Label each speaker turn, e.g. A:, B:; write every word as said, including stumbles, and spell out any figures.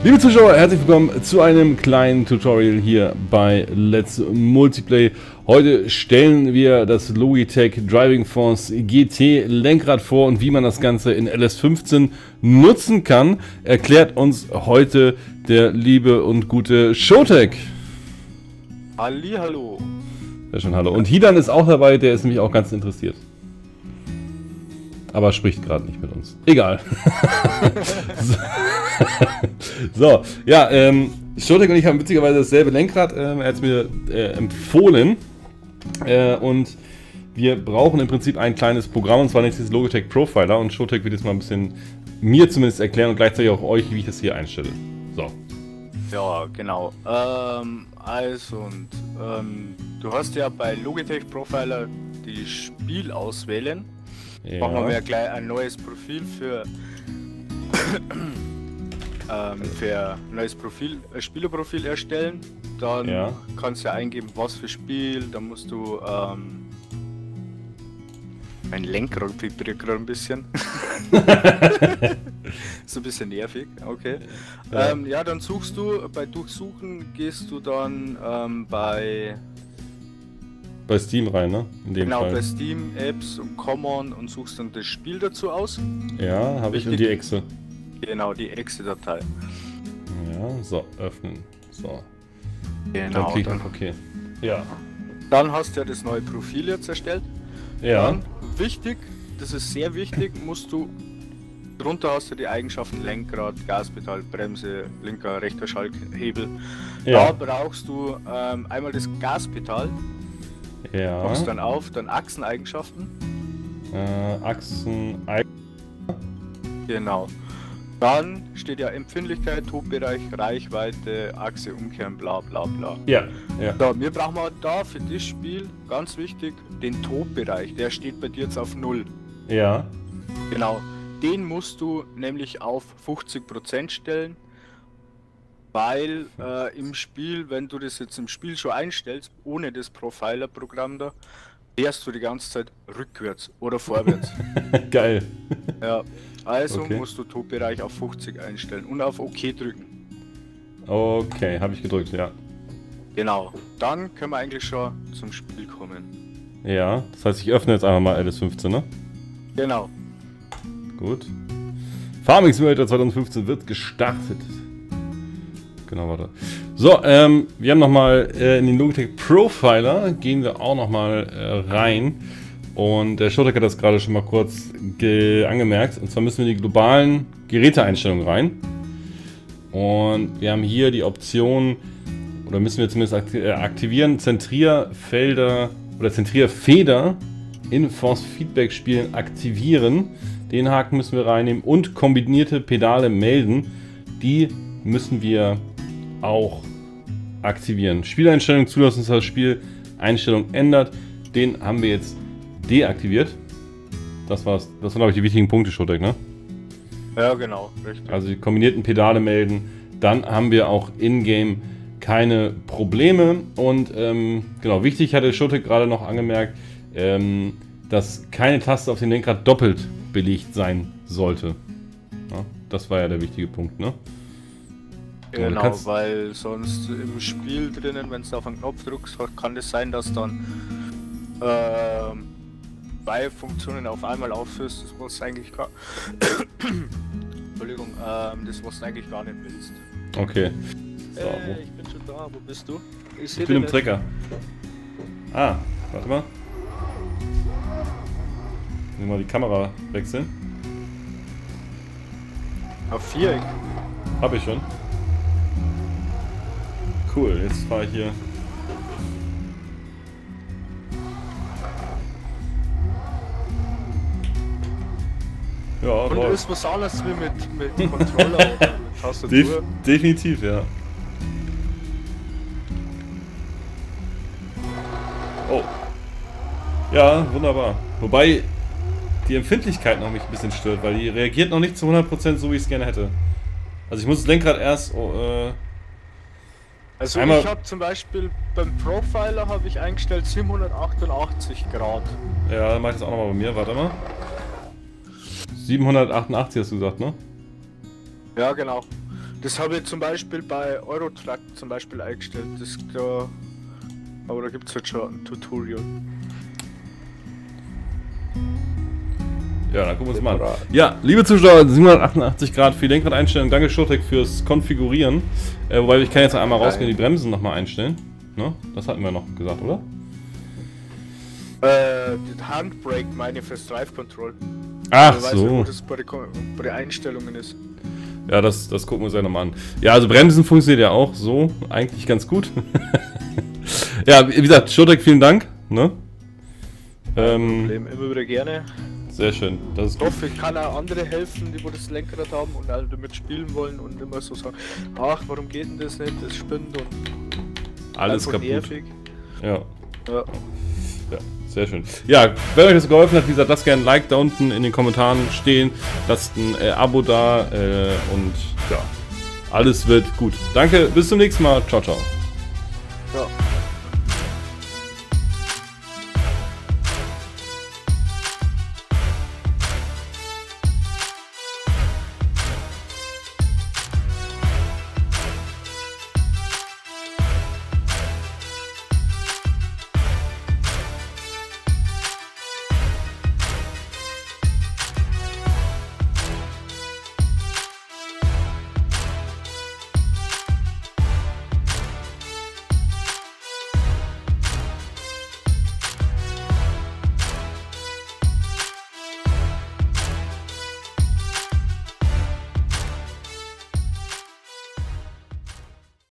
A: Liebe Zuschauer, herzlich willkommen zu einem kleinen Tutorial hier bei Let's Multiplay. Heute stellen wir das Logitech Driving Force G T Lenkrad vor und wie man das Ganze in L S fünfzehn nutzen kann, erklärt uns heute der liebe und gute Showtek.
B: Hallihallo.
A: Sehr schön, hallo. Und Hidan ist auch dabei, der ist nämlich auch ganz interessiert. Aber spricht gerade nicht mit uns. Egal. so. so, ja, ähm, Showtek und ich haben witzigerweise dasselbe Lenkrad. Ähm, er hat es mir äh, empfohlen. Äh, und wir brauchen im Prinzip ein kleines Programm, und zwar nennt sich das Logitech Profiler. Und Showtek wird jetzt mal ein bisschen mir zumindest erklären und gleichzeitig auch euch, wie ich das hier einstelle. So.
B: Ja, genau. Ähm, also, und, ähm, du hast ja bei Logitech Profiler die Spiel auswählen.
A: Ja.
B: Machen wir gleich ein neues Profil für ähm, für ein neues Profil, ein Spielerprofil erstellen. Dann
A: Ja.
B: kannst du eingeben, was für Spiel. Dann musst du ähm, mein Lenkrad vibriert gerade ein bisschen. Ist ein bisschen nervig, okay.
A: Ja.
B: Ähm, ja, dann suchst du, bei Durchsuchen gehst du dann ähm, bei
A: Bei Steam rein, ne? In dem
B: Genau,
A: Fall.
B: bei Steam, Apps und Common und suchst dann das Spiel dazu aus.
A: Ja, habe ich in
B: Richtig.
A: die Exe.
B: Genau, die Exe-Datei.
A: Ja, so, öffnen. So. Dann
B: Genau,
A: klick
B: dann,
A: auf OK. Ja.
B: dann hast du ja das neue Profil jetzt erstellt.
A: Ja.
B: Dann, wichtig, das ist sehr wichtig, musst du, drunter hast du die Eigenschaften Lenkrad, Gaspedal, Bremse, linker, rechter Schalthebel.
A: Ja.
B: Da brauchst du ähm, einmal das Gaspedal,
A: Ja.
B: machst dann auf, dann Achseneigenschaften.
A: Äh, Achsen. Ei-
B: Genau. Dann steht ja Empfindlichkeit, Tobbereich, Reichweite, Achse umkehren, bla bla bla.
A: Ja. Ja.
B: So, wir brauchen wir da für das Spiel, ganz wichtig, den Tobbereich. Der steht bei dir jetzt auf null.
A: Ja.
B: Genau. Den musst du nämlich auf fünfzig Prozent stellen, weil äh, im Spiel, wenn du das jetzt im Spiel schon einstellst, ohne das Profiler-Programm da, fährst du die ganze Zeit rückwärts oder vorwärts.
A: Geil.
B: Ja. Also
A: Okay.
B: musst du Tobbereich auf fünfzig einstellen und auf OK drücken.
A: Okay, habe ich gedrückt, ja.
B: Genau. Dann können wir eigentlich schon zum Spiel kommen.
A: Ja, das heißt, ich öffne jetzt einfach mal L S fünfzehn, ne?
B: Genau.
A: Gut. Farming Simulator zwanzig fünfzehn wird gestartet. Genau, warte. So, ähm, wir haben nochmal äh, in den Logitech Profiler, gehen wir auch nochmal äh, rein. Und der Showtek hat das gerade schon mal kurz angemerkt. Und zwar müssen wir in die globalen Geräteeinstellungen rein. Und wir haben hier die Option, oder müssen wir zumindest akti äh, aktivieren, Zentrierfelder oder Zentrierfeder in Force Feedback Spielen aktivieren. Den Haken müssen wir reinnehmen und kombinierte Pedale melden. Die müssen wir auch aktivieren. Spieleinstellung zulassen, dass das Spiel Einstellung ändert. Den haben wir jetzt deaktiviert. Das war's. Das waren, glaube ich, die wichtigen Punkte, Showtek, ne?
B: Ja, genau. Richtig.
A: Also die kombinierten Pedale melden. Dann haben wir auch in-game keine Probleme. Und ähm, genau, wichtig hatte Showtek gerade noch angemerkt, ähm, dass keine Taste auf dem Lenkrad doppelt belegt sein sollte. Ja, das war ja der wichtige Punkt, ne? Ja, du
B: Genau,
A: kannst-
B: weil sonst im Spiel drinnen, wenn du auf einen Knopf drückst, kann es sein, dass dann ähm, zwei Funktionen auf einmal aufführst, das was du eigentlich gar Entschuldigung, ähm, das was du eigentlich gar nicht willst.
A: Okay. So,
B: äh,
A: wo?
B: ich bin schon da, wo bist du?
A: Ich bin im Trecker. Ah, warte mal. Ich will mal die Kamera wechseln.
B: Auf Viereck.
A: Hab ich schon. Cool, jetzt fahre ich hier. Ja,
B: Und
A: läuft.
B: ist was anderes wie mit, mit Controller oder mit Tastatur.
A: Def definitiv, ja. Oh. Ja, wunderbar. Wobei die Empfindlichkeit noch mich ein bisschen stört, weil die reagiert noch nicht zu hundert Prozent so, wie ich es gerne hätte. Also ich muss das Lenkrad erst... Oh, äh,
B: Also
A: einmal-
B: ich habe zum Beispiel beim Profiler habe ich eingestellt siebenhundertachtundachtzig Grad.
A: ja, dann mach ich das auch nochmal bei mir. Warte mal. siebenhundertachtundachtzig hast du gesagt, ne?
B: Ja genau. Das habe ich zum Beispiel bei Eurotrack zum Beispiel eingestellt. Das da, aber da gibt es halt schon ein Tutorial.
A: Ja, dann gucken wir uns mal an. Ja, liebe Zuschauer, siebenhundertachtundachtzig Grad für Lenkradeinstellung. Danke Showtek fürs Konfigurieren. Äh, wobei ich kann jetzt noch einmal rausgehen und die Bremsen nochmal einstellen. Ne? Das hatten wir noch gesagt, oder?
B: Äh, die Handbrake meine ich fürs Drive Control.
A: Ach
B: ich weiß
A: so.
B: nicht, wo das bei den, bei den Einstellungen ist.
A: Ja, das, das gucken wir uns ja nochmal an. Ja, also Bremsen funktioniert ja auch so. Eigentlich ganz gut. Ja, wie gesagt, Showtek, vielen Dank. Ne? Ähm,
B: Problem, immer wieder gerne.
A: Sehr schön. Das ist
B: Ich hoffe, ich kann auch andere helfen, die wo das Lenkrad haben und alle damit spielen wollen und immer so sagen, ach, warum geht denn das nicht, das spinnt und
A: alles kaputt.
B: nervig.
A: Ja.
B: Ja.
A: Ja, sehr schön. Ja, wenn euch das geholfen hat, wie gesagt, lasst gerne ein Like da unten in den Kommentaren stehen, lasst ein äh, Abo da äh, und ja, alles wird gut. Danke, bis zum nächsten Mal. Ciao, ciao.